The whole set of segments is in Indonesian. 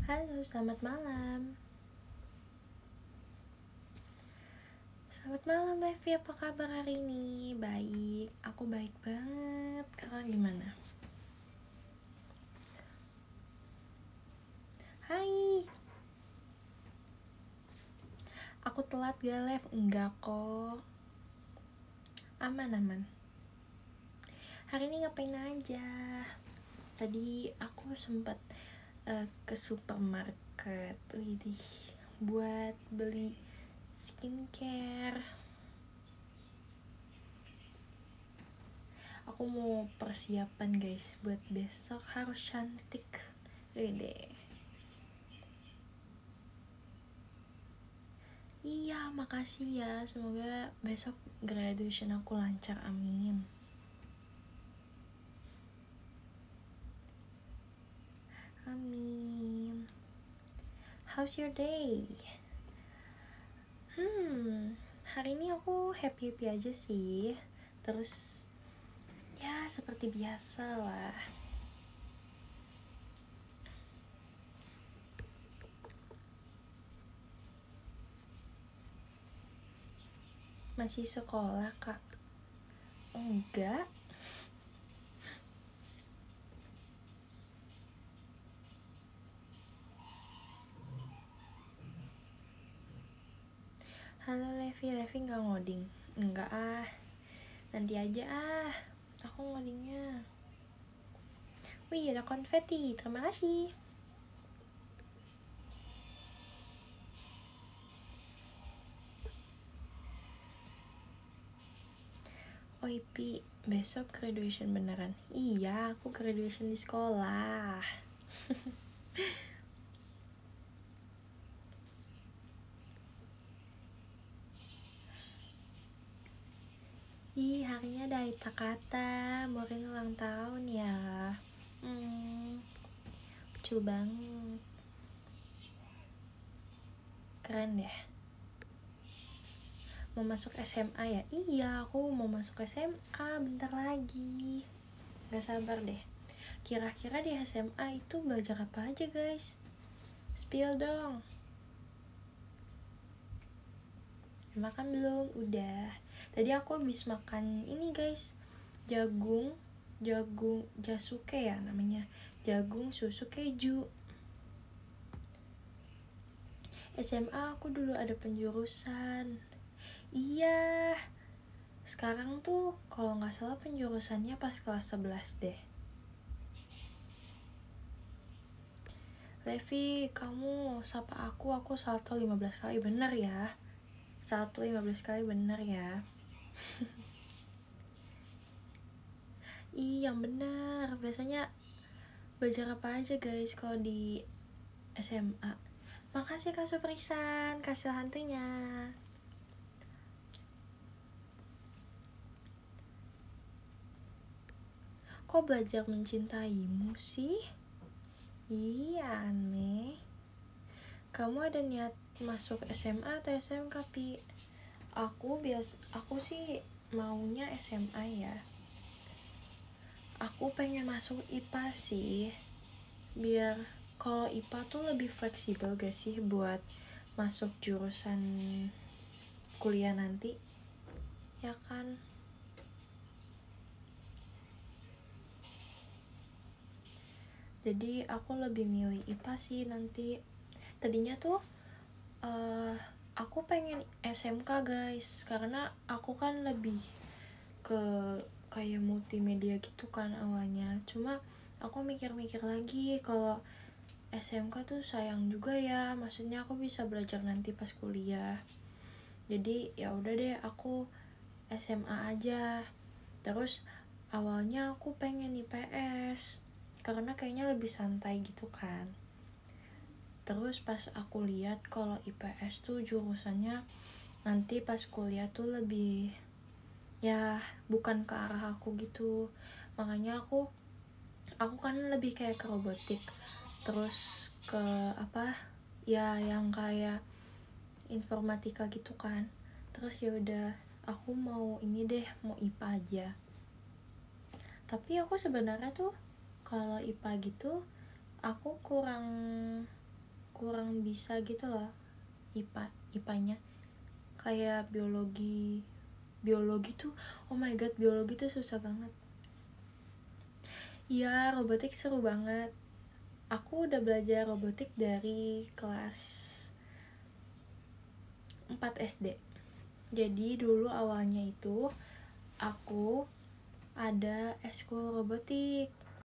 Halo, selamat malam. Selamat malam, Levi. Apa kabar hari ini? Baik, aku baik banget. Kakak gimana? Hai. Aku telat gak, Lev? Enggak kok. Aman. Hari ini ngapain aja? Tadi aku sempat ke supermarket, widih, buat beli skincare. Aku mau persiapan guys, buat besok harus cantik. Widih. Iya, makasih ya. Semoga besok graduation aku lancar, amin. Amin. How's your day? Hari ini aku happy aja sih. Terus ya seperti biasa lah. Masih sekolah, Kak? Enggak. Halo Levi nggak ngoding? Enggak ah. Nanti aja ah. Aku ngodingnya. Wih, ada konfeti. Terima kasih. Oh Ipi, besok graduation beneran? Iya, aku graduation di sekolah. Ih, harinya ada Aita kata, Morin ulang tahun ya. Lucu banget. Keren deh. Mau masuk SMA ya? Iya, aku mau masuk SMA bentar lagi. Gak sabar deh. Kira-kira di SMA itu belajar apa aja guys? Spill dong. Makan belum? Udah. Tadi aku habis makan ini guys, jagung jasuke ya namanya, jagung susu keju. SMA aku dulu ada penjurusan. Iya, sekarang tuh kalau nggak salah penjurusannya pas kelas 11 deh. Levi, kamu sapa aku salto 15 kali bener ya. Salto 15 kali bener ya. Iya, yang bener. Biasanya belajar apa aja guys kalau di SMA? Makasih Kak Suprisan, kasih hantunya. Kok belajar mencintaimu sih? Iya, aneh. Kamu ada niat masuk SMA atau SMK, Pi? Aku sih maunya SMA ya. Aku pengen masuk IPA sih. Biar kalau IPA tuh lebih fleksibel gak sih buat masuk jurusan kuliah nanti? Ya kan? Jadi aku lebih milih IPA sih nanti. Tadinya tuh aku pengen SMK guys, karena aku kan lebih ke kayak multimedia gitu kan awalnya. Cuma aku mikir-mikir lagi kalau SMK tuh sayang juga ya, maksudnya aku bisa belajar nanti pas kuliah. Jadi ya udah deh, aku SMA aja. Terus awalnya aku pengen IPS karena kayaknya lebih santai gitu kan. Terus pas aku lihat kalau IPS tuh jurusannya nanti pas kuliah tuh lebih ya bukan ke arah aku gitu. Makanya aku kan lebih kayak ke robotik, terus ke apa ya yang kayak informatika gitu kan. Terus ya udah, aku mau ini deh, mau IPA aja. Tapi aku sebenarnya tuh kalau IPA gitu aku kurang kurang bisa gitu loh IPA-nya. Kayak biologi tuh, oh my god, biologi tuh susah banget. Ya, robotik seru banget. Aku udah belajar robotik dari kelas 4 SD. Jadi dulu awalnya itu aku ada eskul robotik.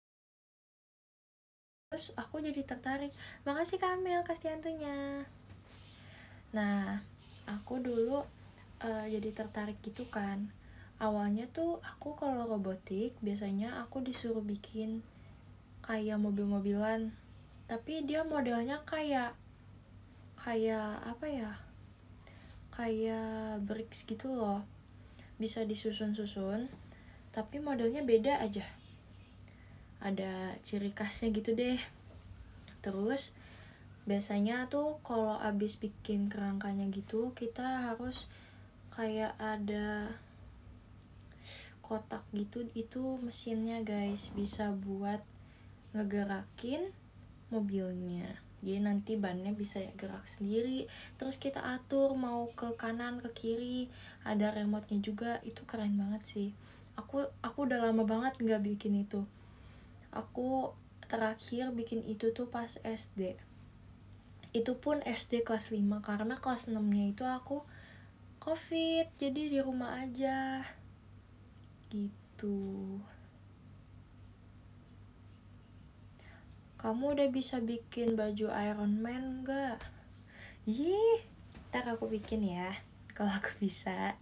Terus aku jadi tertarik. Makasih Kamil kasih hantunya. Nah, aku dulu jadi tertarik gitu kan. Awalnya tuh aku kalau robotik biasanya aku disuruh bikin kayak mobil-mobilan. Tapi dia modelnya kayak apa ya? Kayak bricks gitu loh. Bisa disusun-susun, tapi modelnya beda aja. Ada ciri khasnya gitu deh. Terus biasanya tuh kalau abis bikin kerangkanya gitu, kita harus kayak ada kotak gitu, itu mesinnya guys, bisa buat ngegerakin mobilnya. Jadi nanti bannya bisa gerak sendiri, terus kita atur mau ke kanan ke kiri, ada remote-nya juga. Itu keren banget sih. Aku udah lama banget nggak bikin itu. Aku terakhir bikin itu tuh pas SD. Itu pun SD kelas 5 karena kelas 6-nya itu aku COVID, jadi di rumah aja. Gitu. Kamu udah bisa bikin baju Iron Man gak? Ih, ntar aku bikin ya kalau aku bisa.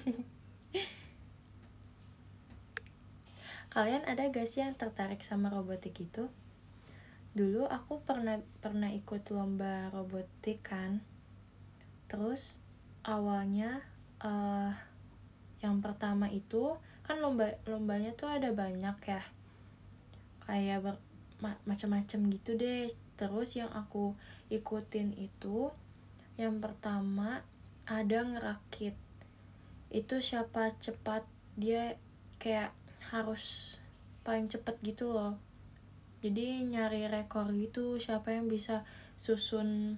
Kalian ada gak sih yang tertarik sama robotik itu? Dulu aku pernah ikut lomba robotik kan. Terus awalnya yang pertama itu kan lombanya tuh ada banyak ya, kayak macam-macam gitu deh. Terus yang aku ikutin itu yang pertama ada ngerakit. Itu siapa cepat, dia kayak harus paling cepet gitu loh. Jadi nyari rekor gitu, siapa yang bisa susun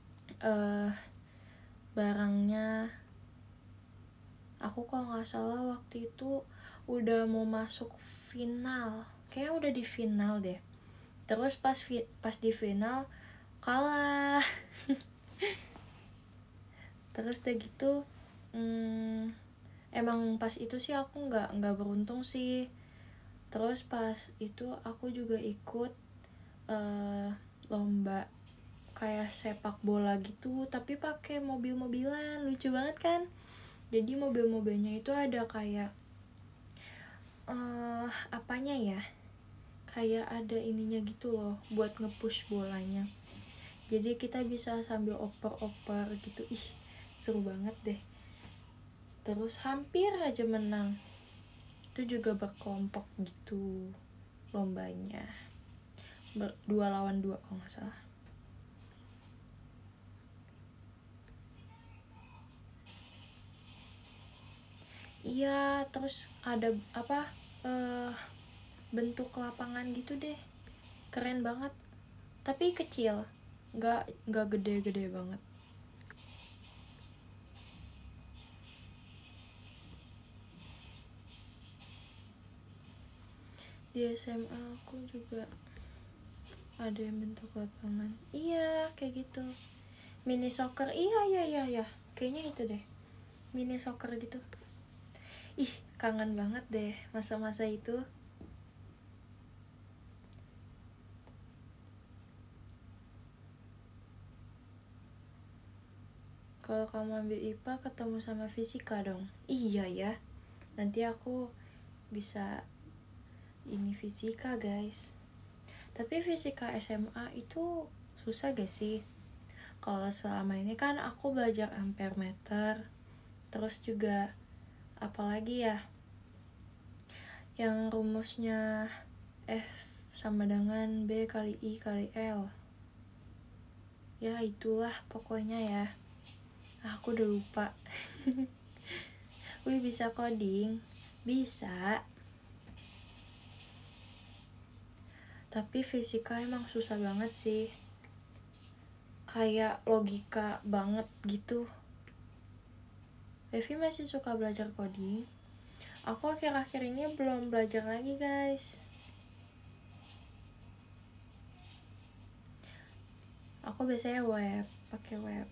barangnya. Aku kalau nggak salah waktu itu udah mau masuk final, kayaknya udah di final deh. Terus pas di final kalah. Terus udah gitu emang pas itu sih aku nggak beruntung sih. Terus pas itu aku juga ikut lomba kayak sepak bola gitu, tapi pakai mobil-mobilan, lucu banget kan. Jadi mobil-mobilnya itu ada kayak apanya ya, kayak ada ininya gitu loh buat nge-push bolanya. Jadi kita bisa sambil oper-oper gitu. Ih, seru banget deh. Terus hampir aja menang. Itu juga berkelompok gitu lombanya. 2 lawan 2 kalau nggak salah. Iya, terus ada apa bentuk lapangan gitu deh, keren banget. Tapi kecil, nggak gede-gede banget. Di SMA aku juga ada yang bentuk lapangan. Iya, kayak gitu. Mini soccer, iya. Kayaknya itu deh, mini soccer gitu. Ih, kangen banget deh masa-masa itu. Kalau kamu ambil IPA ketemu sama fisika dong. Iya ya, nanti aku bisa ini fisika guys. Tapi fisika SMA itu susah gak sih? Kalau selama ini kan aku belajar ampere meter, terus juga apalagi ya, yang rumusnya F sama dengan B kali I kali L. Ya itulah pokoknya ya. Aku udah lupa. Wih, bisa coding? Bisa. Tapi fisika emang susah banget sih. kayak logika banget gitu. Levi masih suka belajar coding. Aku akhir-akhir ini belum belajar lagi guys. Aku biasanya pakai web.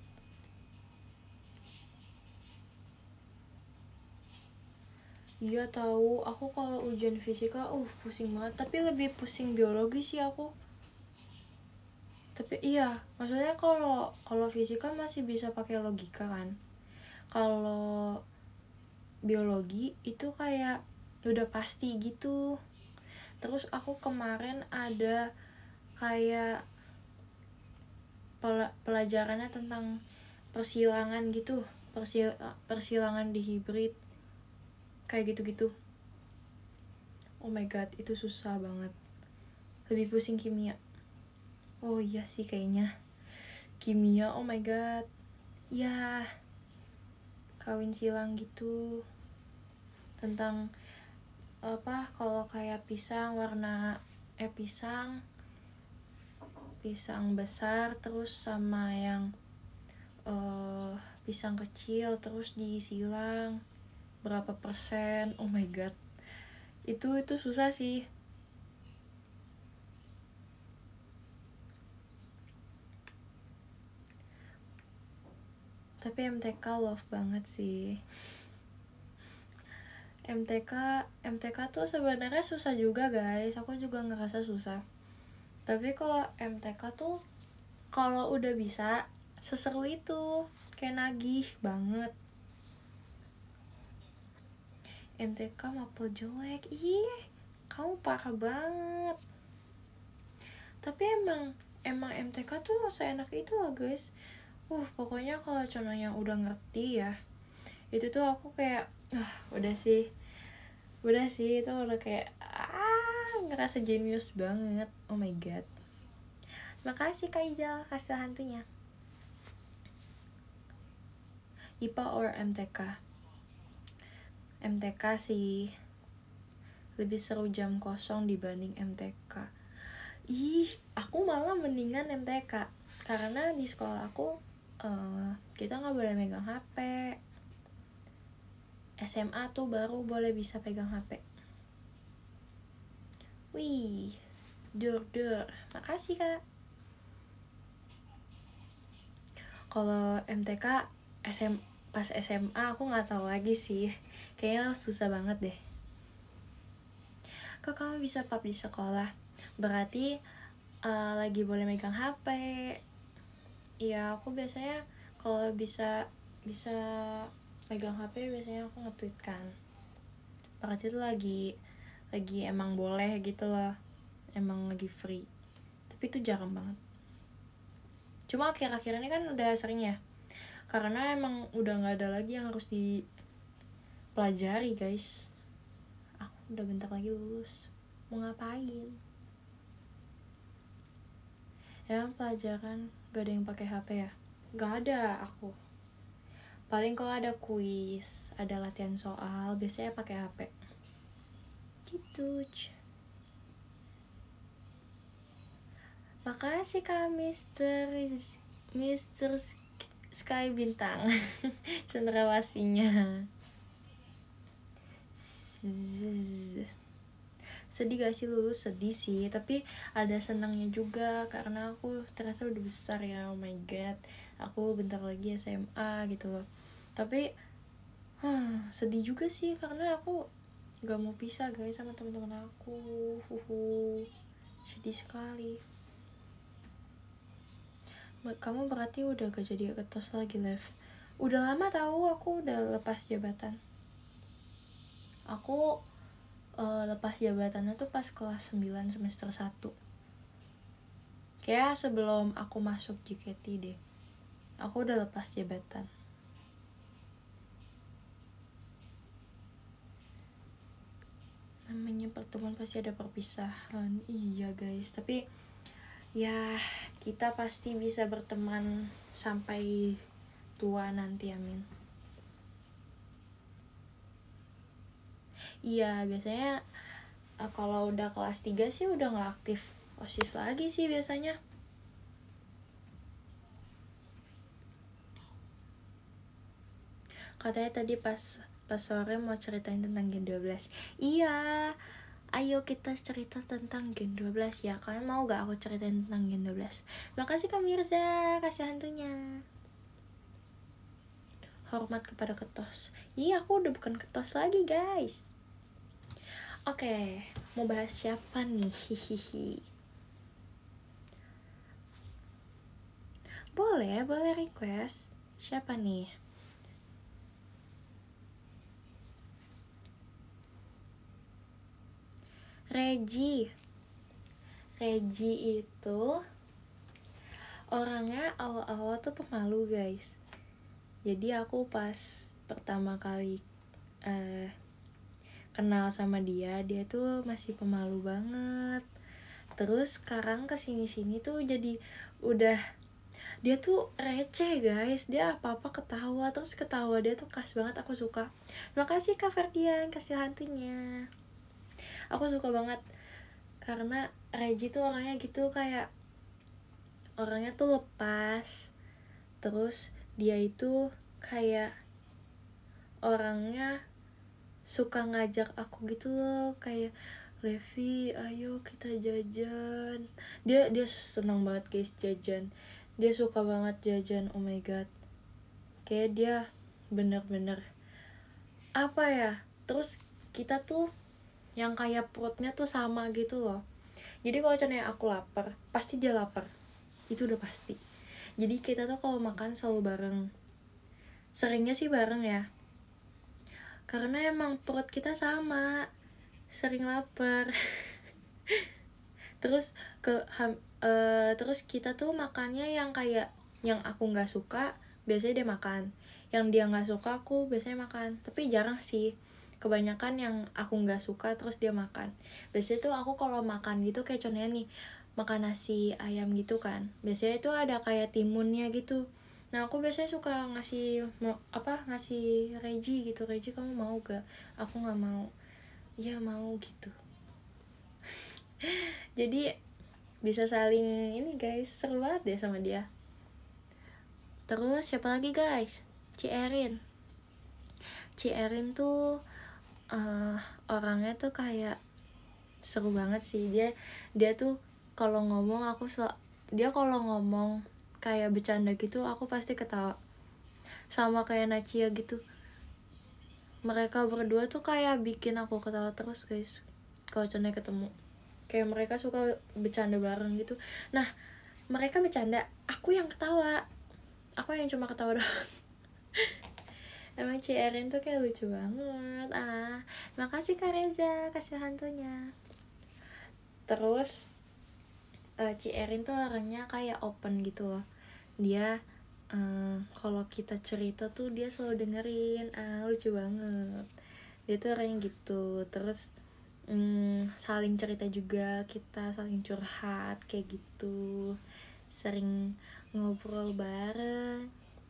Iya tahu, aku kalau ujian fisika pusing banget, tapi lebih pusing biologi sih aku. Tapi iya, maksudnya kalau fisika masih bisa pakai logika kan. Kalau biologi itu kayak udah pasti gitu. Terus aku kemarin ada kayak pelajarannya tentang persilangan gitu, persilangan di hibrid kayak gitu-gitu. Oh my god, itu susah banget. Lebih pusing kimia. Oh iya sih kayaknya kimia. Oh my god, ya kawin silang gitu, tentang apa, kalau kayak pisang warna pisang besar terus sama yang pisang kecil terus disilang berapa persen. Oh my god, itu susah sih. Tapi MTK love banget sih. MTK tuh sebenarnya susah juga guys, aku juga ngerasa susah. Tapi kalau MTK tuh kalau udah bisa seseru itu, kayak nagih banget. MTK mapel jelek, kamu parah banget. Tapi emang MTK tuh seenak itu loh guys. Pokoknya kalau contohnya udah ngerti ya, itu tuh aku kayak udah sih itu udah kayak ngerasa jenius banget. Oh my god, makasih Kak Izal kasih hantunya. IPA or MTK? MTK sih, lebih seru jam kosong dibanding MTK. Aku malah mendingan MTK karena di sekolah aku kita nggak boleh megang HP. SMA tuh baru boleh bisa pegang HP. Wih, dur, makasih Kak. Kalau MTK pas SMA aku nggak tahu lagi sih, kayaknya susah banget deh. Kok kamu bisa pub di sekolah? Berarti lagi boleh megang HP. Iya, aku biasanya kalau bisa megang HP biasanya aku nge-tweet kan. Berarti itu lagi emang boleh gitu loh, emang lagi free. Tapi itu jarang banget. Cuma akhir-akhir ini kan udah sering ya, karena emang udah nggak ada lagi yang harus dipelajari guys. Aku udah bentar lagi lulus, mau ngapain? Emang pelajaran gak ada yang pakai HP ya? Gak ada aku. Paling kalau ada kuis, ada latihan soal, biasanya pakai HP. Gitu. Makasih Kak Mister Sky Bintang. Cendrawasinya. Sedih gak sih lulus? Sedih sih, tapi ada senangnya juga karena aku terasa udah besar ya. Oh my god, aku bentar lagi SMA gitu loh. Tapi sedih juga sih karena aku gak mau pisah guys sama teman-teman aku. Sedih sekali. Kamu berarti udah gak jadi ketos lagi, Lev? Udah lama tahu, aku udah lepas jabatan. Aku lepas jabatannya tuh pas kelas 9 semester 1. Kayak sebelum aku masuk JKT deh. Aku udah lepas jabatan. Namanya pertemuan pasti ada perpisahan. Iya guys, tapi ya kita pasti bisa berteman sampai tua nanti, amin. Iya, biasanya kalau udah kelas 3 sih udah gak aktif OSIS lagi sih biasanya. Katanya tadi pas sore mau ceritain tentang Gen 12. Iya, ayo kita cerita tentang Gen 12 ya. Kalian mau gak aku ceritain tentang Gen 12? Makasih Kak Mirza, kasih hantunya. Hormat kepada ketos. Iya, aku udah bukan ketos lagi guys. Oke, mau bahas siapa nih? Hihihi. Boleh request. Siapa nih? Regi itu orangnya awal-awal tuh pemalu guys. Jadi aku pas pertama kali kenal sama dia tuh masih pemalu banget. Terus sekarang kesini-sini tuh jadi udah, dia tuh receh guys, dia apa-apa ketawa, terus ketawa dia tuh khas banget, aku suka. Makasih Kak Ferdian, kasih hantunya. Aku suka banget karena Regi tuh orangnya gitu, kayak orangnya tuh lepas. Terus dia itu kayak orangnya suka ngajak aku gitu loh, kayak Levi ayo kita jajan. Dia senang banget guys jajan, dia suka banget jajan. Oh my god, kayak dia bener-bener apa ya. Terus kita tuh yang kayak perutnya tuh sama gitu loh. Jadi kalau contohnya aku lapar, pasti dia lapar, itu udah pasti. Jadi kita tuh kalau makan selalu bareng, seringnya sih bareng ya, karena emang perut kita sama, sering lapar. Terus terus kita tuh makannya yang kayak yang aku nggak suka biasanya dia makan, yang dia nggak suka aku biasanya makan. Tapi jarang sih, kebanyakan yang aku nggak suka terus dia makan. Biasanya tuh aku kalau makan gitu, kayak contohnya nih makan nasi ayam gitu kan, biasanya itu ada kayak timunnya gitu. Nah aku biasanya suka ngasih ngasih Regi gitu, Regi kamu mau gak? Aku nggak mau. Ya mau gitu. Jadi bisa saling ini guys, seru banget deh sama dia. Terus siapa lagi guys? Ci Erin tuh orangnya tuh kayak seru banget sih. Dia tuh kalau ngomong dia kalau ngomong kayak bercanda gitu aku pasti ketawa. Sama kayak Nacia gitu, mereka berdua tuh kayak bikin aku ketawa terus guys kalau contohnya ketemu. Kayak mereka suka bercanda bareng gitu. Nah mereka bercanda, aku yang ketawa, aku yang cuma ketawa doang. Emang Ci Erin tuh kayak lucu banget. Makasih Kak Reza, kasih hantunya. Terus Ci Erin tuh orangnya kayak open gitu loh. Dia kalau kita cerita tuh dia selalu dengerin. Lucu banget. Dia tuh orangnya gitu. Terus saling cerita juga, kita saling curhat kayak gitu, sering ngobrol bareng.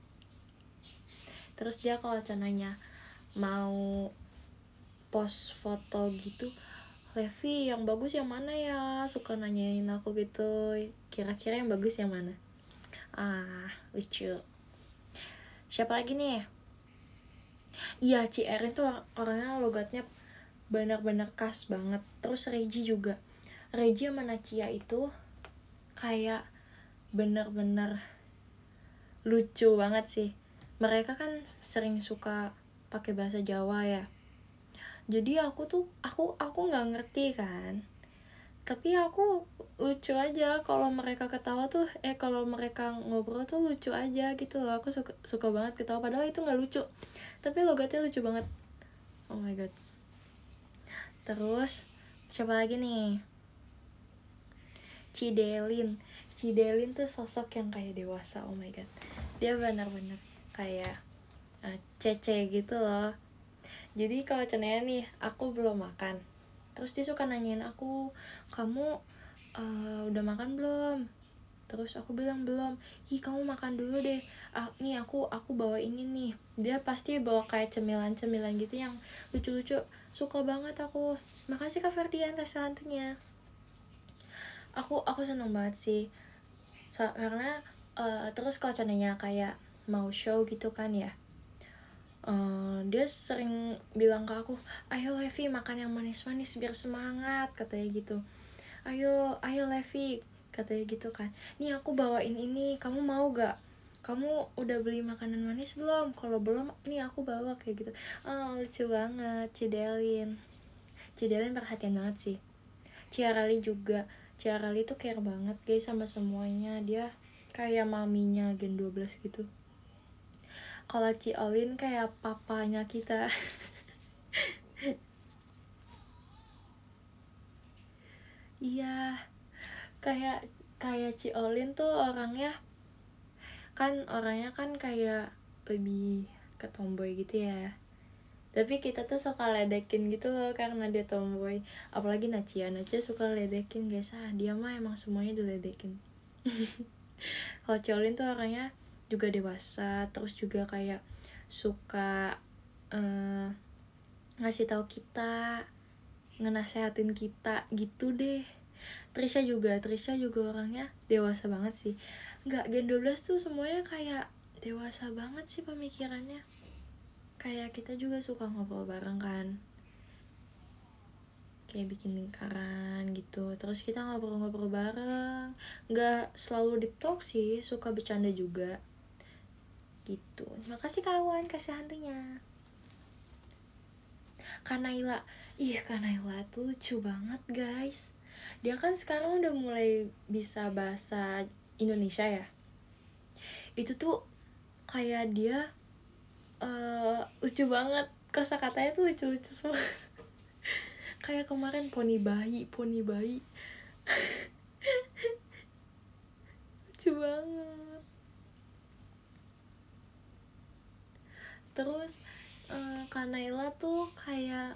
Terus dia kalau contohnya mau post foto gitu, Levi yang bagus yang mana ya, suka nanyain aku gitu, kira-kira yang bagus yang mana. Lucu. Siapa lagi nih? Iya, Ci Erin tuh orangnya logatnya benar-benar khas banget. Terus Regi juga, Regi sama Nacia itu kayak benar-benar lucu banget sih. Mereka kan sering suka pakai bahasa Jawa ya, jadi aku nggak ngerti kan, tapi aku lucu aja kalau mereka ketawa tuh, kalau mereka ngobrol tuh lucu aja gitu loh. Aku suka banget ketawa padahal itu nggak lucu, tapi logatnya lucu banget. Oh my god. Terus siapa lagi nih? Cidelin tuh sosok yang kayak dewasa. Oh my god, dia benar-benar kayak cece gitu loh. Jadi kalau contohnya nih aku belum makan, terus dia suka nanyain aku, kamu udah makan belum? Terus aku bilang belum. Kamu makan dulu deh. Nih aku bawa ini nih. Dia pasti bawa kayak cemilan gitu yang lucu-lucu. Suka banget aku. Makasih Kak Ferdian kasih hantunya. Aku seneng banget sih. Karena terus kalau contohnya kayak mau show gitu kan ya, Dia sering bilang ke aku, ayo Levi makan yang manis-manis biar semangat, katanya gitu. Ayo Levi, katanya gitu kan. Nih aku bawain ini, kamu mau gak? Kamu udah beli makanan manis belum? Kalau belum, nih aku bawa, kayak gitu. Lucu banget, Cidelin perhatian banget sih. Ciarali juga, Ciarali tuh care banget guys sama semuanya. Dia kayak maminya Gen 12 gitu. Kalau Ciolin kayak papanya kita. Iya, kayak kayak Ciolin tuh orangnya kan kayak lebih ke tomboy gitu ya. Tapi kita tuh suka ledekin gitu loh karena dia tomboy. Apalagi Nacia suka ledekin guys. Dia mah emang semuanya diledekin. Kalau Ciolin tuh orangnya juga dewasa, terus juga kayak suka ngasih tahu kita, ngenasehatin kita gitu deh. Trisha juga orangnya dewasa banget sih. Nggak, Gen 12 tuh semuanya kayak dewasa banget sih pemikirannya. Kayak kita juga suka ngobrol bareng kan, kayak bikin lingkaran gitu. Terus kita ngobrol-ngobrol bareng, nggak selalu deep talk sih, suka bercanda juga gitu. Terima kasih kawan, kasih hantunya. Kanaila tuh lucu banget guys. Dia kan sekarang udah mulai bisa bahasa Indonesia ya. Itu tuh kayak dia lucu banget, kosakatanya tuh lucu-lucu semua. Kayak kemarin poni bayi lucu banget. Terus Kanaila tuh kayak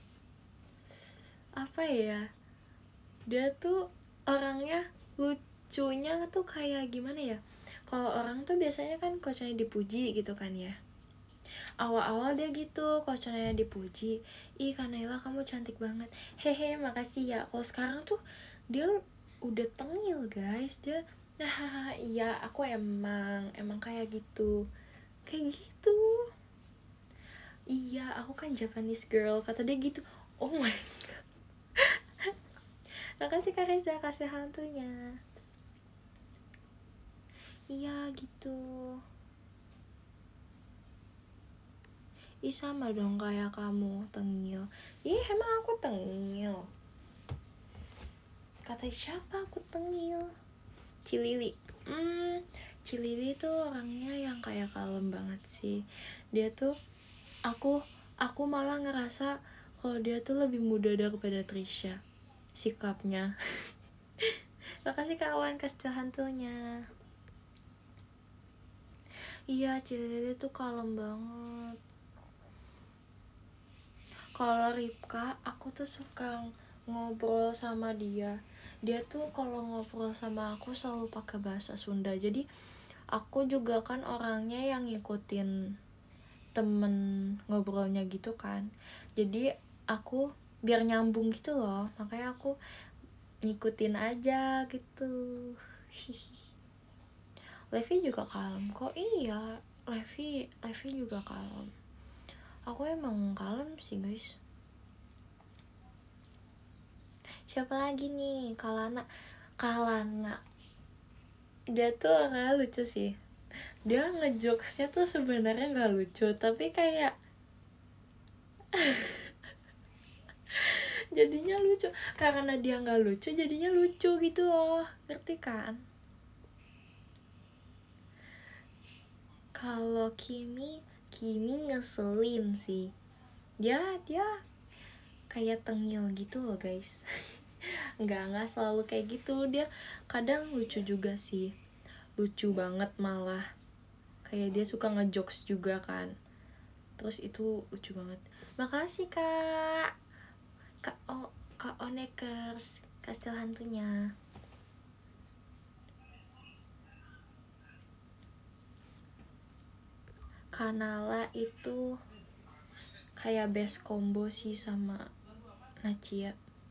apa ya, dia tuh orangnya lucunya tuh kayak gimana ya. Kalau orang tuh biasanya kan kocannya dipuji gitu kan ya. Awal-awal dia gitu, kocannya dipuji, ih Kanaila kamu cantik banget, hehe makasih ya. Kalau sekarang tuh dia udah tengil guys, dia iya aku emang kayak gitu, iya aku kan Japanese girl, kata dia gitu. Oh my god. Makasih Kak Reza kasih hantunya. Iya gitu. Ih sama dong kayak kamu, tengil. Ih emang aku tengil? Kata siapa aku tengil? Cilili. Cilili tuh orangnya yang kayak kalem banget sih. Dia tuh aku malah ngerasa kalau dia tuh lebih muda daripada Trisha sikapnya. Makasih kawan kasih hantunya. Iya Cilili tuh kalem banget. Kalau Ripka aku tuh suka ngobrol sama dia. Dia tuh kalau ngobrol sama aku selalu pakai bahasa Sunda. Jadi aku juga kan orangnya yang ngikutin temen ngobrolnya gitu kan. Jadi aku biar nyambung gitu loh, makanya aku ngikutin aja gitu. Levi juga kalem kok. Iya Levi juga kalem. Aku emang kalem sih guys. Siapa lagi nih? Kalana. Dia tuh orangnya lucu sih. Dia ngejokesnya tuh sebenarnya nggak lucu, tapi kayak jadinya lucu. Karena dia nggak lucu jadinya lucu gitu loh, ngerti kan? Kalau Kimi ngeselin sih. Dia kayak tengil gitu loh guys. nggak selalu kayak gitu. Dia kadang lucu juga sih, lucu banget malah. Kayak dia suka ngejokes juga kan. Terus itu lucu banget. Makasih Kak Onekers kastil hantunya. Kanala itu kayak best combo sih sama Nacia.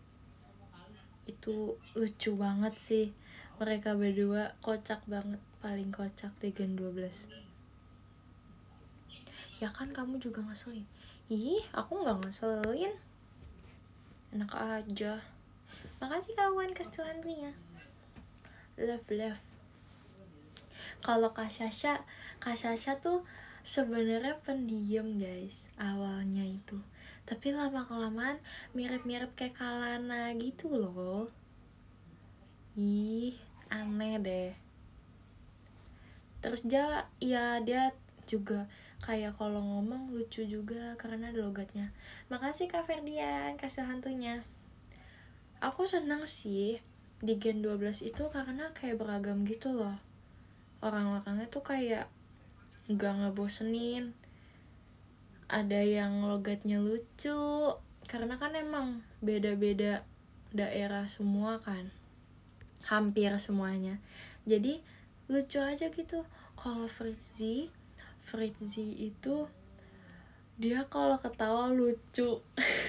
Itu lucu banget sih. Mereka berdua kocak banget, paling kocak di Gen 12. Ya kan kamu juga ngeselin. Ih, aku nggak ngeselin, enak aja. Makasih kawan Kastil Handlinya. Love. Kalau Kak Sasha tuh sebenarnya pendiam guys awalnya itu, tapi lama kelamaan mirip-mirip kayak Kalana gitu loh. Ih, aneh deh. Terus dia juga kayak kalau ngomong lucu juga karena ada logatnya. Makasih Kak Ferdian kasih hantunya. Aku senang sih di Gen 12 itu karena kayak beragam gitu loh. Orang-orangnya tuh kayak gak ngebosenin. Ada yang logatnya lucu karena kan emang beda-beda daerah semua kan, hampir semuanya, jadi lucu aja gitu. Kalau Fritzy itu dia kalau ketawa lucu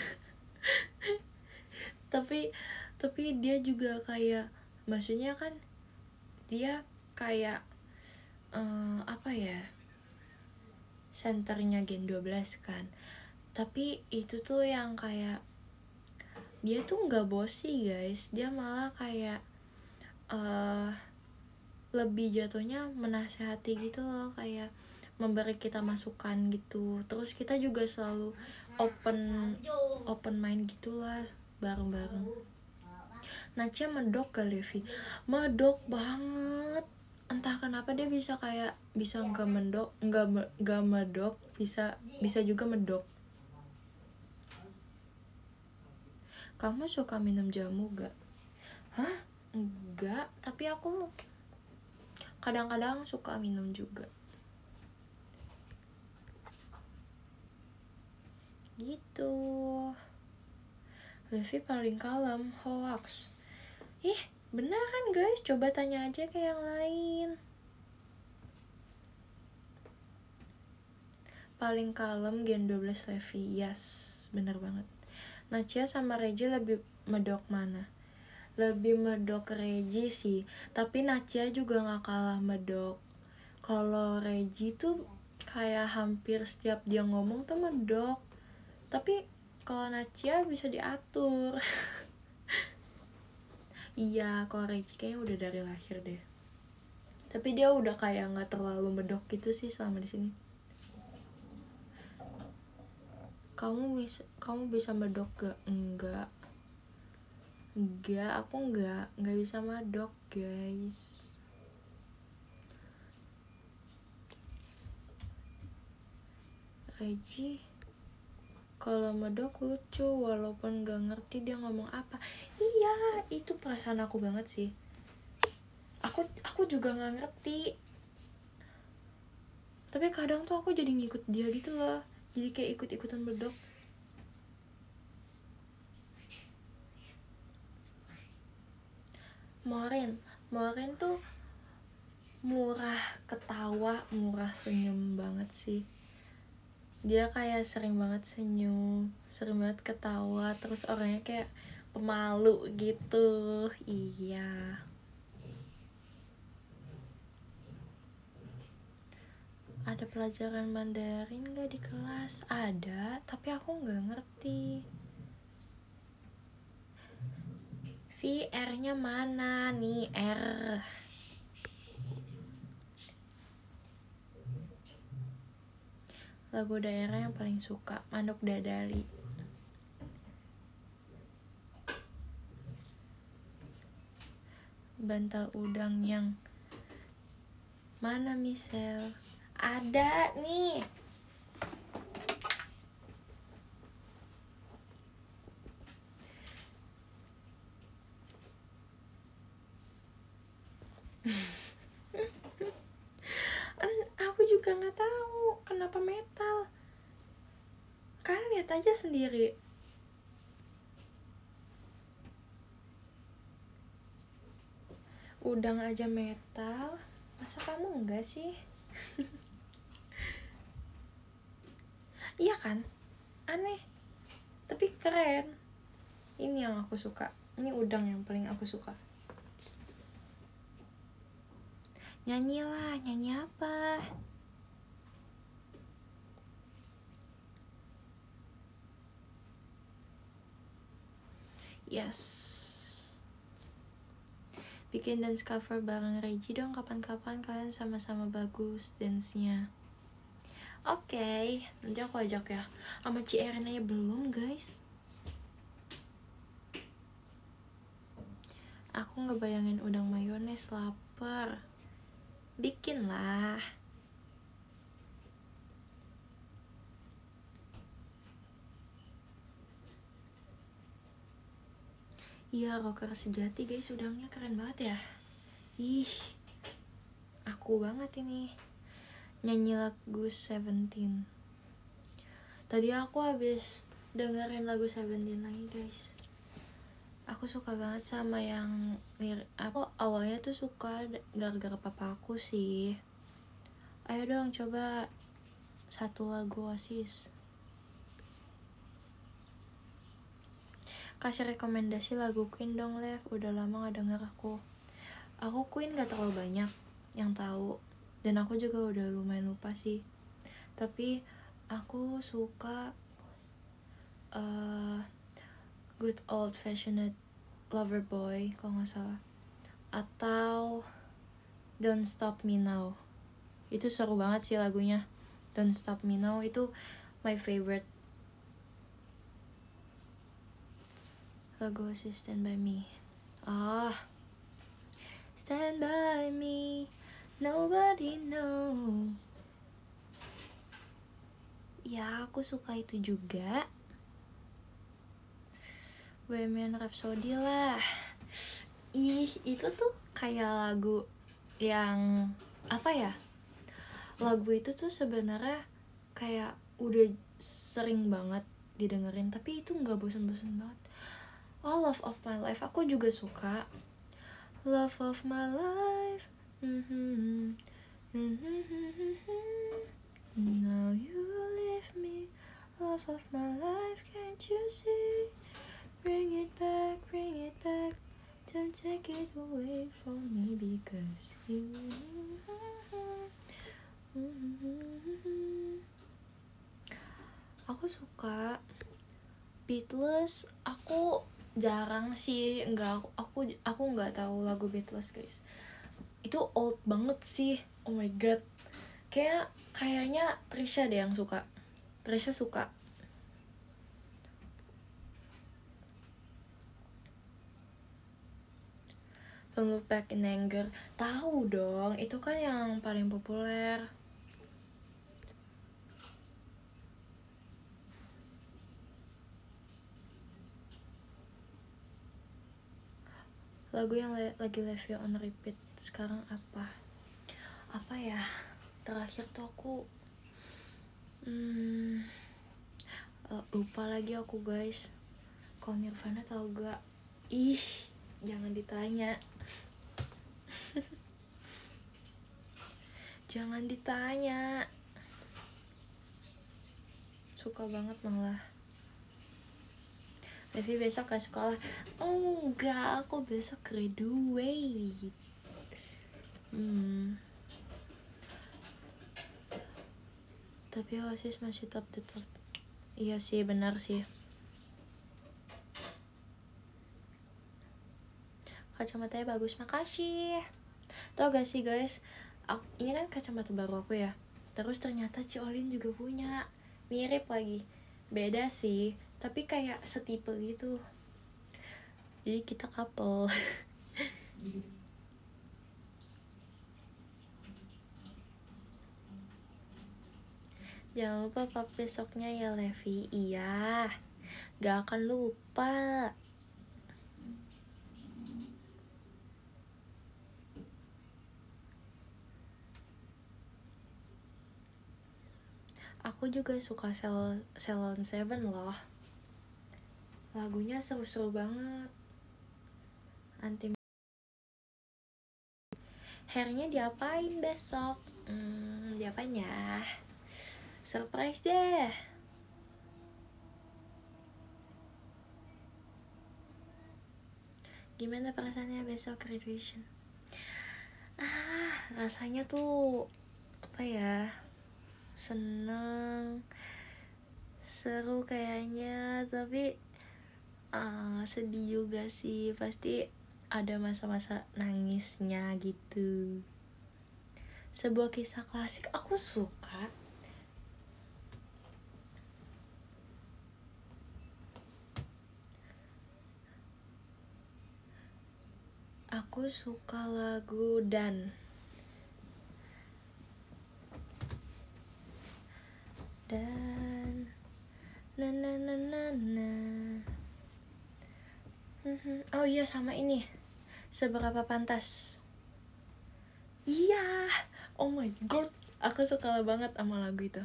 tapi dia juga kayak, maksudnya kan dia kayak apa ya, senternya Gen 12 kan, tapi itu tuh yang kayak dia tuh nggak bosi guys, dia malah kayak lebih jatuhnya menasehati gitu loh, kayak memberi kita masukan gitu. Terus kita juga selalu open mind gitulah bareng-bareng. Nacia medok kali Vi, medok banget, entah kenapa dia bisa kayak bisa nggak medok, bisa juga medok. Kamu suka minum jamu gak? Hah? Enggak, tapi aku kadang-kadang suka minum juga gitu. Levi paling kalem, hoax. Ih, benar kan guys? Coba tanya aja ke yang lain. Paling kalem Gen 12 Levi. Yes, bener banget. Nacia sama Reji lebih medok mana? Lebih medok Reji sih, tapi Nacia juga gak kalah medok. Kalau Reji tuh kayak hampir setiap dia ngomong tuh medok, tapi kalau Nacia bisa diatur. Iya, kalau Reji kayaknya udah dari lahir deh. Tapi dia udah kayak nggak terlalu medok gitu sih selama di sini. Kamu bisa medok gak? Enggak, aku nggak bisa medok guys. Reji kalau medok lucu walaupun gak ngerti dia ngomong apa. Iya, itu perasaan aku banget sih. Aku juga nggak ngerti, tapi kadang tuh aku jadi ngikut dia gitu loh, jadi kayak ikut-ikutan medok. Morin tuh murah ketawa, murah senyum banget sih. Dia kayak sering banget senyum, sering banget ketawa, terus orangnya kayak pemalu gitu. Iya. Ada pelajaran Mandarin gak di kelas? Ada, tapi aku gak ngerti. V, R-nya mana nih? R. Lagu daerah yang paling suka, Manuk Dadali. Bantal udang yang mana Michelle? Ada nih. Aku juga nggak tahu kenapa metal. Kalian lihat aja sendiri. Udang aja metal, masa kamu enggak sih? Iya kan? Aneh, tapi keren. Ini yang aku suka. Ini udang yang paling aku suka. Nyanyi lah, nyanyi apa? Yes. Bikin dance cover bareng Reggie dong kapan-kapan, kalian sama-sama bagus dance-nya. Oke, nanti aku ajak ya. Sama Ci Erin aja belum, guys. Aku ngebayangin udang mayones, lapar. Bikin lah. Iya, rocker sejati guys, udangnya keren banget ya. Ih, aku banget ini. Nyanyi lagu Seventeen. Tadi aku habis dengerin lagu Seventeen lagi guys. Aku suka banget sama yang aku awalnya tuh suka gara-gara papa aku sih. Ayo dong coba satu lagu Oasis. Kasih rekomendasi lagu Queen dong, Lev. Udah lama gak denger aku. Aku Queen gak terlalu banyak yang tahu, dan aku juga udah lumayan lupa sih. Tapi aku suka Good Old Fashioned Lover Boy kalau nggak salah, atau Don't Stop Me Now. Itu seru banget sih lagunya. Don't Stop Me Now itu my favorite lagu si Stand By Me. Stand by me, nobody know. Ya, aku suka itu juga. Bohemian Rhapsody lah. Ih, itu tuh kayak lagu yang apa ya? Lagu itu tuh sebenarnya kayak udah sering banget didengerin, tapi itu nggak bosan-bosan banget. Oh, Love of My Life aku juga suka. Love of My Life. Now you leave me, love of my life, can't you see? Bring it back, don't take it away from me because you. Aku suka Beatles. Aku jarang sih, aku nggak tahu lagu Beatles guys. Itu old banget sih. Oh my god. Kayaknya Trisha deh yang suka. Trisha suka. Don't Look Back in Anger. Tahu dong, itu kan yang paling populer. Lagu yang lagi live on repeat sekarang apa? Apa ya? Terakhir tuh aku lupa lagi aku guys. Kalau Nirvana tahu gak? Ih, jangan ditanya. Jangan ditanya. Suka banget malah. Levi besok ke sekolah. Oh enggak, aku besok graduate. Tapi Oasis masih top the top. Iya sih, benar sih. Kacamatanya bagus, makasih. Tau gak sih guys, ini kan kacamata baru aku ya. Terus ternyata Ci Olin juga punya. Mirip lagi. Beda sih, tapi kayak setipe gitu. Jadi kita couple. Jangan lupa pap besoknya ya Levi. Iya, gak akan lupa. Aku juga suka Salon 7 loh. Lagunya seru-seru banget. Hairnya diapain besok? Diapain ya? Surprise deh. Gimana perasaannya besok graduation? Rasanya tuh apa ya? Seneng, seru kayaknya, tapi Sedih juga sih, pasti ada masa-masa nangisnya gitu. Sebuah kisah klasik aku suka. Aku suka lagu dan na na na na na. Oh iya, sama ini, Seberapa Pantas. Iya, oh my god, aku suka banget sama lagu itu.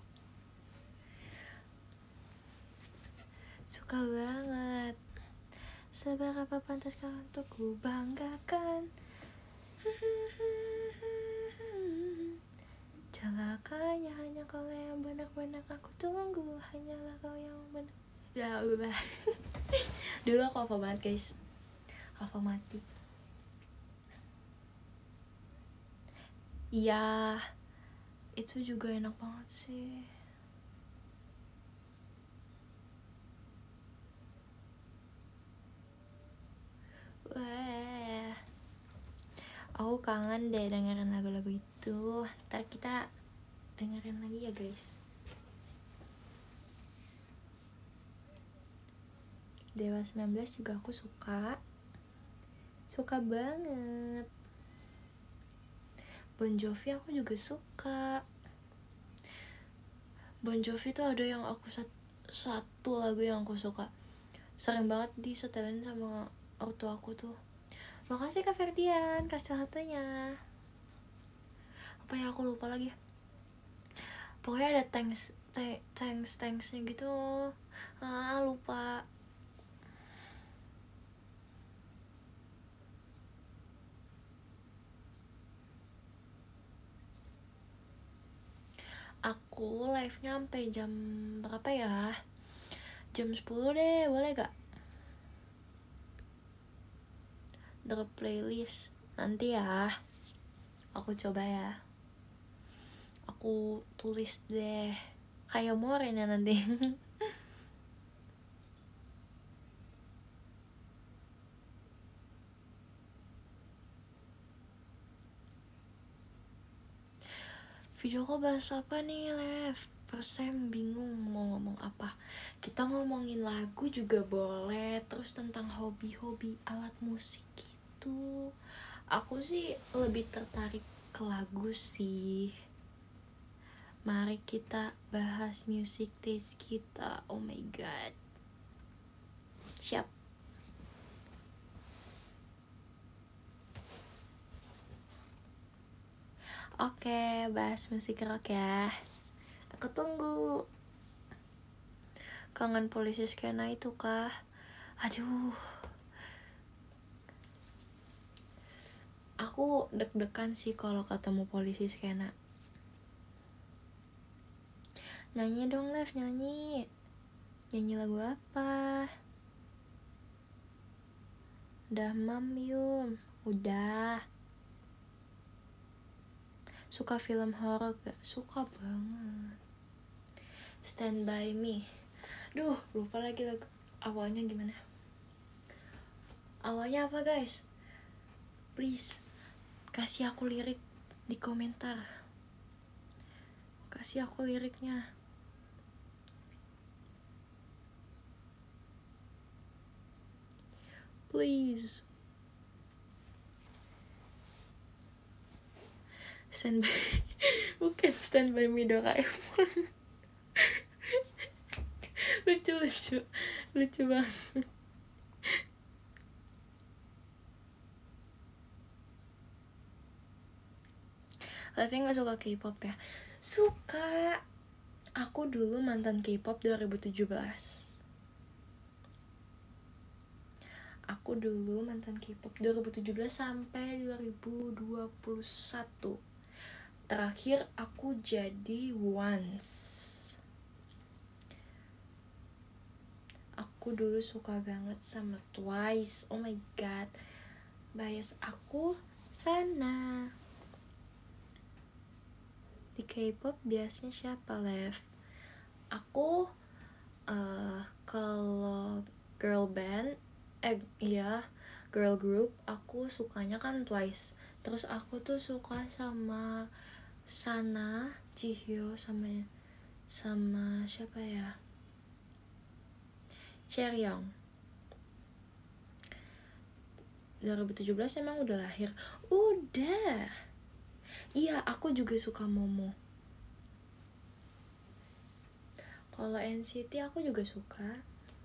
Suka banget. Seberapa pantas kau untuk ku banggakan. Celakanya hanya kau yang benar-benar aku tunggu. Hanyalah kau yang benar. Ya udah. Dulu aku hafal banget guys, hafal mati. Iya, itu juga enak banget sih. Wah, aku kangen deh dengerin lagu-lagu itu. Ntar kita dengerin lagi ya guys. Dewa 19 juga aku suka banget. Bon Jovi aku juga suka. Bon Jovi tuh ada yang aku satu lagu yang aku suka, sering banget disetelin sama ortu aku tuh. Makasih Kak Ferdian, kasih satunya. Apa ya, aku lupa lagi. Pokoknya ada tanksnya gitu. Lupa. Aku live-nya sampai jam berapa ya? Jam 10 deh, boleh gak? Drop playlist nanti ya. Aku coba ya. Aku tulis deh. Kayak Moren ya nanti. Video call bahas apa nih, Lev? Persem bingung mau ngomong apa. Kita ngomongin lagu juga boleh, terus tentang hobi-hobi alat musik gitu. Aku sih lebih tertarik ke lagu sih. Mari kita bahas music taste kita. Oh my god. Siap. Oke, bahas musik rock ya. Aku tunggu. Kangen polisi skena itu kah? Aduh. Aku deg-degan sih kalau ketemu polisi skena. Nyanyi dong, Lev, nyanyi. Nyanyi lagu apa? Udah mam yum. Udah. Suka film horor gak? Suka banget. Stand By Me. Duh, lupa lagi lagu awalnya gimana. Awalnya apa guys? Please, kasih aku lirik di komentar. Kasih aku liriknya. Please. Stand by. Bukan Stand By Me Doraemon. lucu banget. Tapi nggak suka K-pop ya? Suka. Aku dulu mantan K-pop 2017. Aku dulu mantan K-pop 2017 sampai 2021. Terakhir aku jadi Once. Aku dulu suka banget sama Twice. Oh my god, bias aku sana. Di K-pop biasanya siapa, Lev? Aku kalau girl band, iya, girl group, aku sukanya kan Twice. Terus aku tuh suka sama Sana, Jihyo, sama siapa ya? Chaeryeong. 2017 emang udah lahir. Udah. Iya, aku juga suka Momo. Kalau NCT aku juga suka.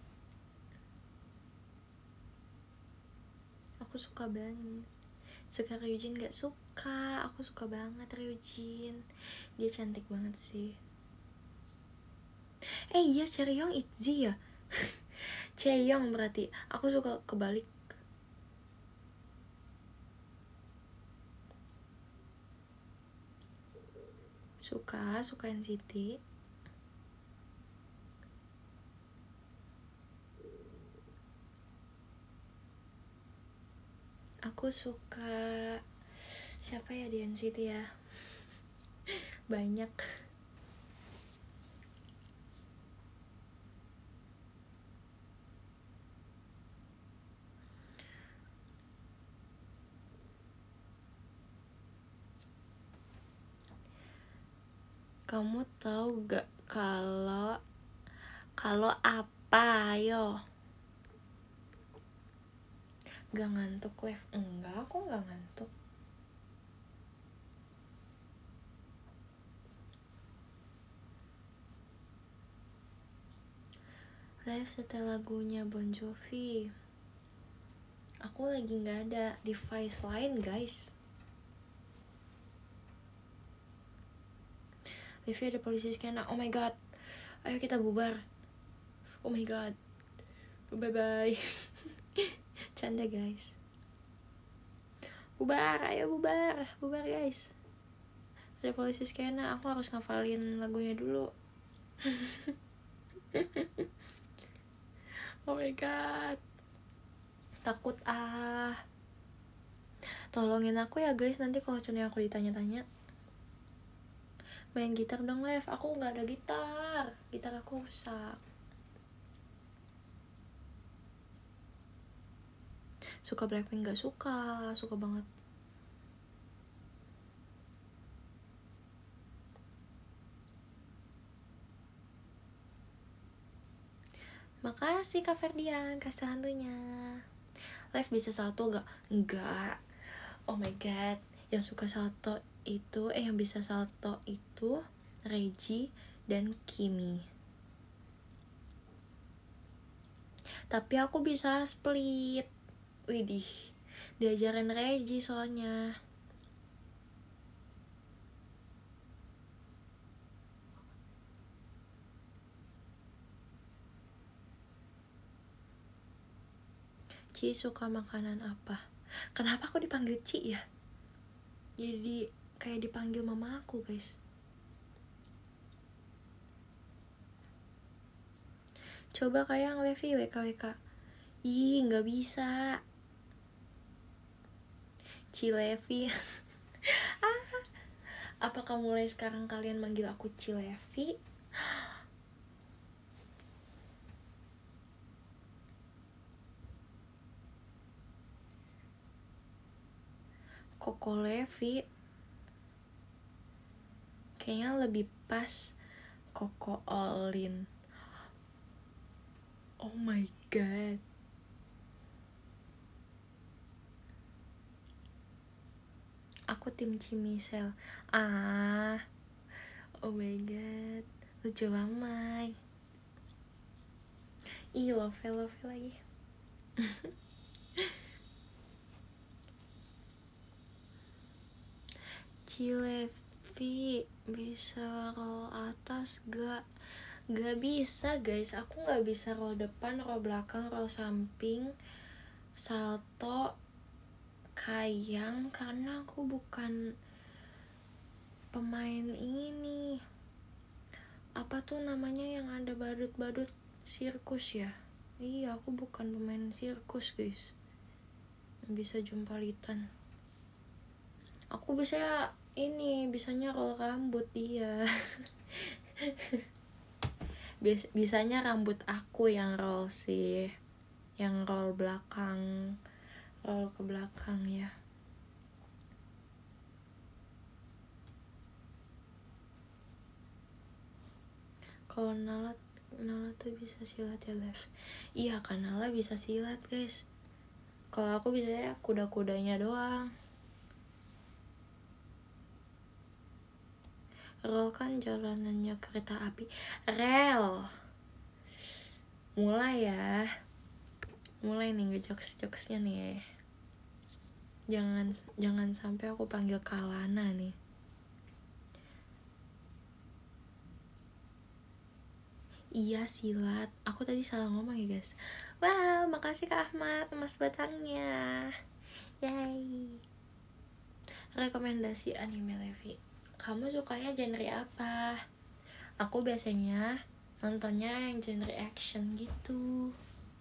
Aku suka banget. Suka Ryujin gak suka. Aku suka banget Ryujin. Dia cantik banget sih. Iya, Chaeryeong ITZY ya. Chaeyoung berarti. Aku suka kebalik. Suka NCT. Aku suka siapa ya di NCT ya? Banyak. Kamu tahu gak kalau apa, ayo? Gak ngantuk, Lev? Enggak, aku gak ngantuk. Lev, setel lagunya Bon Jovi. Aku lagi gak ada device lain, guys. Levi, ada polisi skena. Oh my god. Ayo kita bubar. Oh my god. Bye-bye. Canda, guys. Bubar, ayo bubar. Bubar, guys. Ada polisi skena, aku harus ngafalin lagunya dulu. Oh my god. Takut ah. Tolongin aku ya, guys, nanti kalau cuman aku ditanya-tanya. Main gitar dong, Lev. Aku gak ada gitar. Gitar aku rusak. Suka Blackpink gak suka. Suka banget. Makasih Kak Ferdian, kasih hantunya. Lev bisa salto gak? Enggak. Oh my god. Yang suka salto itu, yang bisa salto itu Reggie dan Kimi. Tapi aku bisa split. Widih, diajarin Reggie soalnya. Ci suka makanan apa? Kenapa aku dipanggil Ci ya? Jadi kayak dipanggil mama aku, guys. Coba kayak Levi WKWK. Ih, gak bisa. Cilevi. Apakah mulai sekarang kalian manggil aku Cilevi? Koko Levi. Kayaknya lebih pas Koko Olin. Oh my god. Aku tim Cimisel. Oh my god, lucu banget. Ih, love lagi. Cilevi bisa roll atas gak? Gak bisa, guys. Aku gak bisa roll depan, roll belakang, roll samping, salto, kayang, karena aku bukan pemain ini. Apa tuh namanya yang ada badut-badut sirkus ya? Iya, aku bukan pemain sirkus, guys. Yang bisa jumpalitan. Aku bisa ini, bisanya roll rambut, iya. Bisanya rambut aku yang roll sih. yang roll ke belakang ya. Kalau Nala tuh bisa silat ya, Lev. Iya kan, Nala bisa silat guys. Kalau aku bisa ya kuda-kudanya doang. Rel kan jalanannya kereta api. Rel. Mulai ya. Mulai nih ngejokes-jokesnya nih. Jangan sampai aku panggil Kalana nih. Iya silat. Aku tadi salah ngomong ya guys. Wow, makasih Kak Ahmad emas batangnya. Yay. Rekomendasi anime Levi. Kamu sukanya genre apa? Aku biasanya nontonnya yang genre action gitu.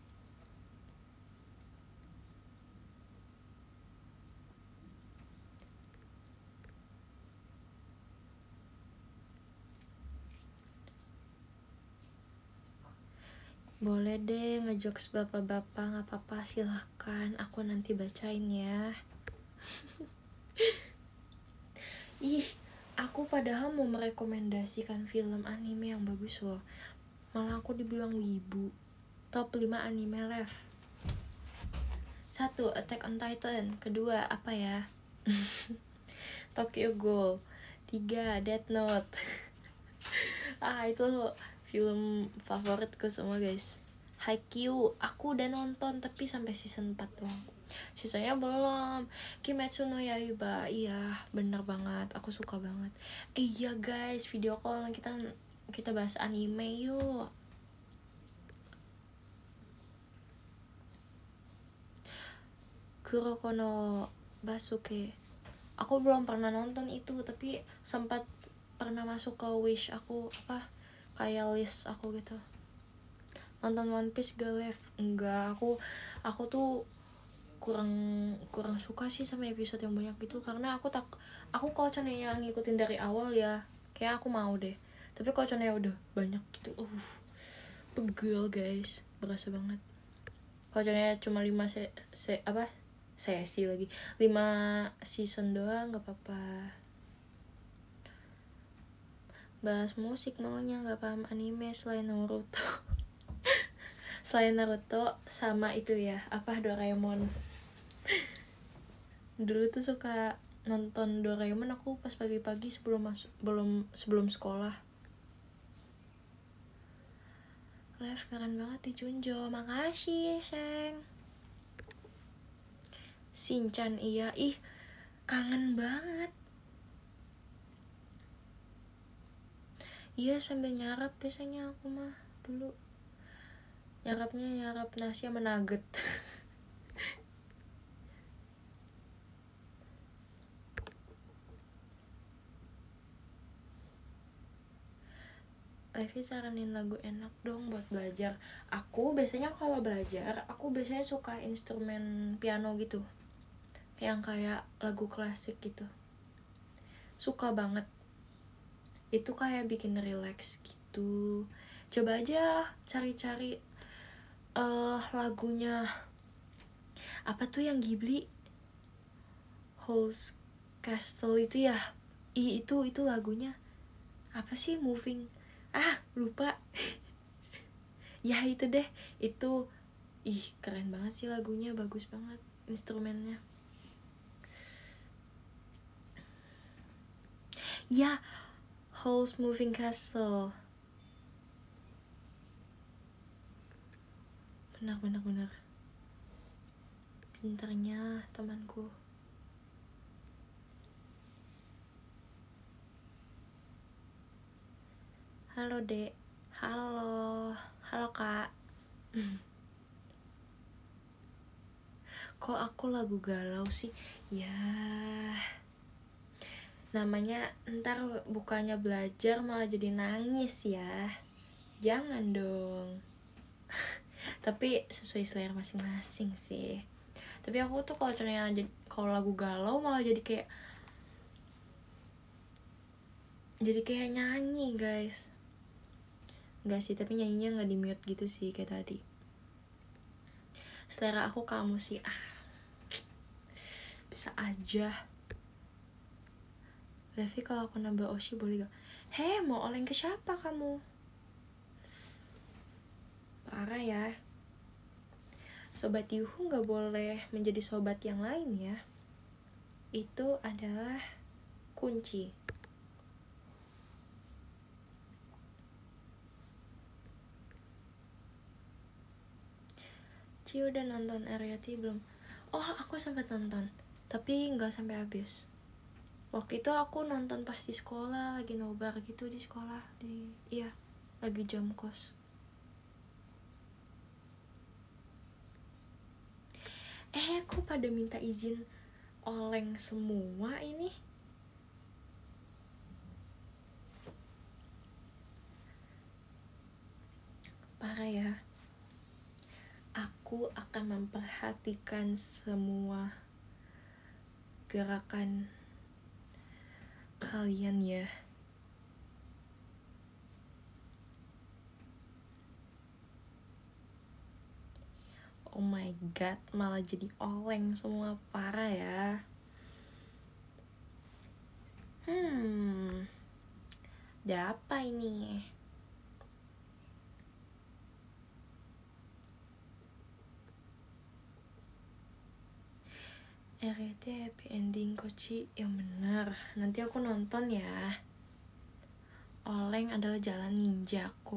Boleh deh ngejokes bapak-bapak, gak apa-apa, silahkan. Aku nanti bacain ya. Ih, aku padahal mau merekomendasikan film anime yang bagus loh. Malah aku dibilang wibu. Top 5 anime left. 1. Attack on Titan. 2. Apa ya? Tokyo Ghoul. 3. Death Note. Itu film favoritku semua guys. Haikyuu aku udah nonton tapi sampai season 4 doang. Sisanya belum. Kimetsu no Yaiba, iya bener banget, aku suka banget. Iya guys, video call kita bahas anime yuk. Kuroko no Basuke, aku belum pernah nonton itu, tapi sempat pernah masuk ke wish aku, kayak list aku gitu. Nonton One Piece gak Lev? Enggak, aku tuh kurang suka sih sama episode yang banyak gitu, karena aku kalau channelnya ngikutin dari awal ya kayak aku mau deh, tapi kalau channelnya udah banyak gitu pegel guys, berasa banget. Kalau channelnya cuma 5 sesi lagi 5 season doang gak apa-apa. Bahas musik maunya, gak paham anime selain Naruto. Selain Naruto sama itu ya, Doraemon. Dulu tuh suka nonton Doraemon aku pas pagi-pagi sebelum sekolah. Lev keren banget di Junjo, makasih Seng. Shinchan iya, kangen banget. Iya sambil nyarap biasanya aku mah dulu. Nyarap nasi sama nugget. Levi saranin lagu enak dong buat belajar. Aku biasanya kalau belajar, aku biasanya suka instrumen piano gitu, yang kayak lagu klasik gitu. Suka banget. Itu kayak bikin relax gitu. Coba aja cari-cari lagunya. Apa tuh yang Ghibli? Howl's Castle itu ya? Itu lagunya. Apa sih Moving? Lupa. Ya itu deh. Itu keren banget sih lagunya, bagus banget instrumennya. Ya, Howl's Moving Castle. Benar. Pintarnya temanku. Halo Dek. Halo Kak. Kok aku lagu galau sih? Ya, namanya ntar bukannya belajar malah jadi nangis ya. Jangan dong. Tapi sesuai selera masing-masing sih. Tapi aku tuh kalau lagu galau malah jadi kayak nyanyi guys. Enggak sih, tapi nyanyinya nggak di mute gitu sih kayak tadi. selera aku kamu sih. Bisa aja. Levi, kalau aku nambah Oshi boleh gak? Mau oleng ke siapa kamu? Parah ya. Sobat Yuhu gak boleh menjadi sobat yang lain ya. Itu adalah kunci. Ci udah nonton Ariati belum? Oh, aku sempat nonton, tapi nggak sampai habis. Waktu itu aku nonton pas di sekolah, lagi nobar gitu di sekolah, iya, lagi jam kos. Kok pada minta izin oleng semua ini? Parah ya. Aku akan memperhatikan semua gerakan kalian ya. Oh my god, malah jadi oleng semua, parah ya. Ada apa ini? RT happy ending Koci, yang bener. Nanti aku nonton ya. Oleng adalah jalan ninjaku.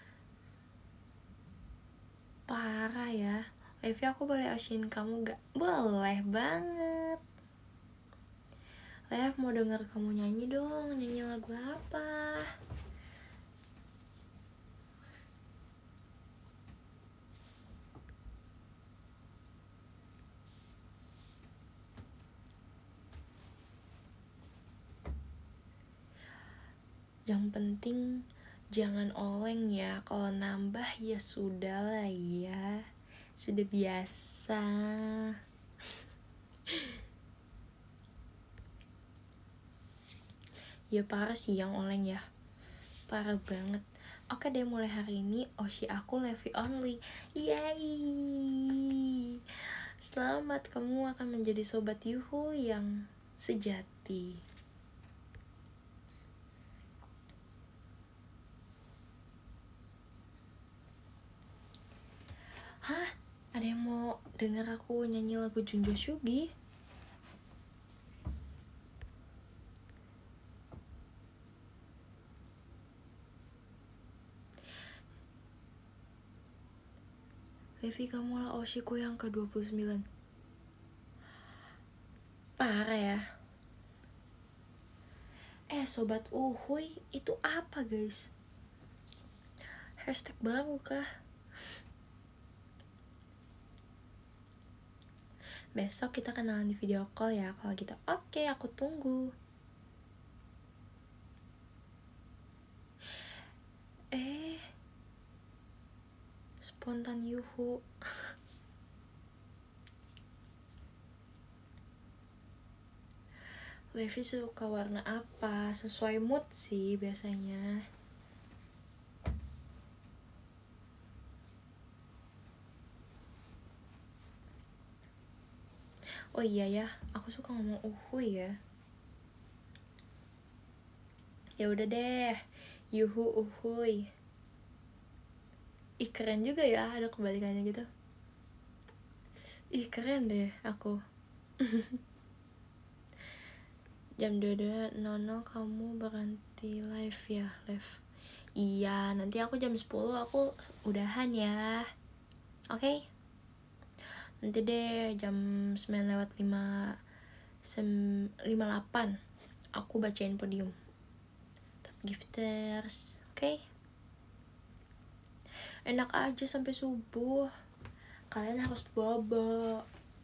Parah ya. Levi, aku boleh oshin kamu gak? Boleh banget. Lev, mau denger kamu nyanyi dong. Nyanyi lagu apa? Yang penting jangan oleng ya. Kalau nambah ya sudah lah ya. Sudah biasa. Ya parah sih yang oleng ya. Parah banget. Oke deh, mulai hari ini Oshi aku Levi only. Yeay. Selamat, kamu akan menjadi sobat Yuhu yang sejati. Hah? Ada yang mau dengar aku nyanyi lagu Junjo Shugi? Levi, kamulah Oshiku yang ke-29. Parah ya. Sobat Uhuy, itu apa guys? Hashtag baru kah? Besok kita kenalan di video call ya kalau gitu. Oke, aku tunggu. Spontan Yuhu. Levi suka warna apa? Sesuai mood sih biasanya. Oh iya ya, aku suka ngomong uhuy ya. Ya udah deh, Yuhu uhuy. Ih, keren juga ya, ada kebalikannya gitu. Ih, keren deh aku. Jam 22.00 kamu berhenti live ya, live. Iya, nanti aku jam 10 aku udahan ya. Oke? Nanti deh jam 9:58 aku bacain podium top gifters. Oke? Enak aja sampai subuh. Kalian harus bobo.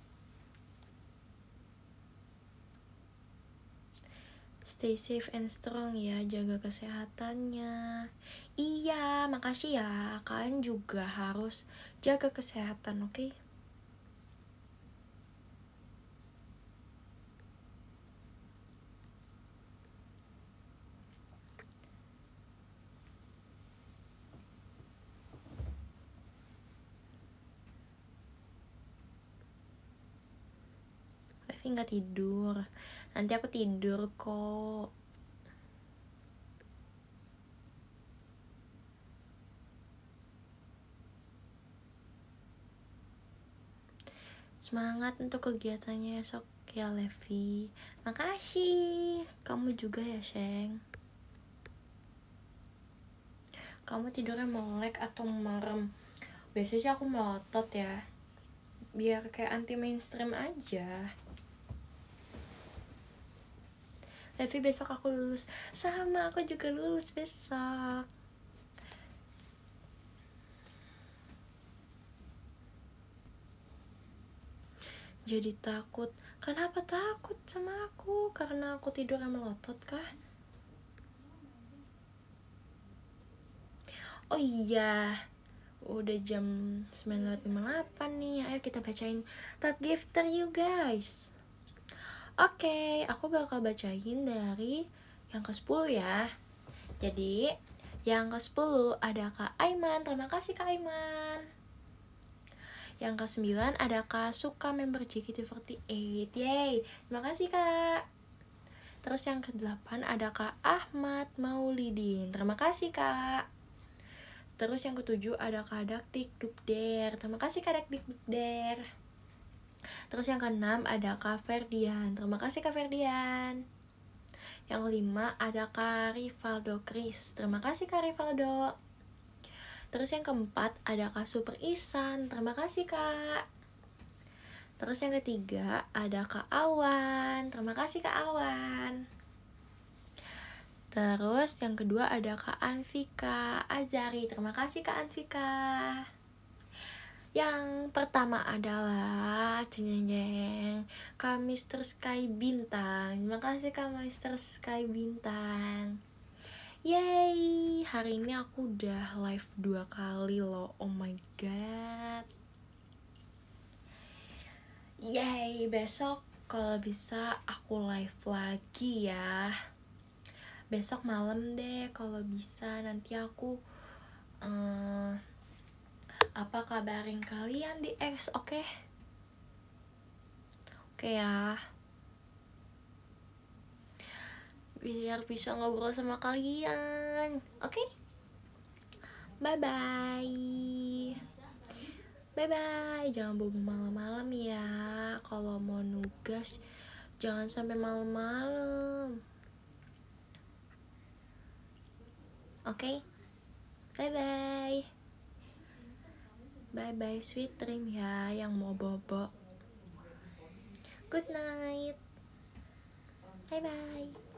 Stay safe and strong ya, jaga kesehatannya. Iya, makasih ya. Kalian juga harus jaga kesehatan, oke? Levi nggak tidur. Nanti aku tidur kok. Semangat untuk kegiatannya esok ya Levi. Makasih. Kamu juga ya Sheng. Kamu tidurnya melek atau merem? Biasanya sih aku melotot ya, biar kayak anti mainstream aja. Levi besok aku lulus. Sama, aku juga lulus besok. Jadi takut. Kenapa takut sama aku? Karena aku tidurnya melotot kah? Oh iya, udah jam 9:58 nih. Ayo kita bacain top gifter you guys. Oke, aku bakal bacain dari yang ke-10 ya. Jadi, yang ke-10 ada Kak Aiman. Terima kasih Kak Aiman. Yang ke-9 ada Kak Suka member JKT48. Yeay, terima kasih Kak. Terus yang ke-8 ada Kak Ahmad Maulidin. Terima kasih Kak. Terus yang ke-7 ada Kak Dakdik Dukder. Terima kasih Kak Dakdik Dukder. Terus yang ke-6 ada Kak Ferdian. Terima kasih Kak Ferdian. Yang ke-5 ada Kak Rivaldo Kris. Terima kasih Kak Rivaldo. Terus yang ke-4 ada Kak Super Isan. Terima kasih Kak. Terus yang ke-3 ada Kak Awan. Terima kasih Kak Awan. Terus yang kedua ada Kak Anvika Azari. Terima kasih Kak Anvika. Yang pertama adalah jeng Kak Mr. Sky Bintang. Terima kasih Kak Mr. Sky Bintang. Yeay, hari ini aku udah live 2 kali loh. Oh my god. Yeay, besok kalau bisa aku live lagi ya. Besok malam deh kalau bisa. Nanti aku kabarin kalian di X, oke? Oke ya, biar bisa ngobrol sama kalian. Oke? Bye bye. Bye bye. Jangan bobo malam-malam ya. Kalau mau nugas jangan sampai malam-malam. Oke? Bye bye. Bye bye sweet dream ya yang mau bobo. Good night. Bye bye.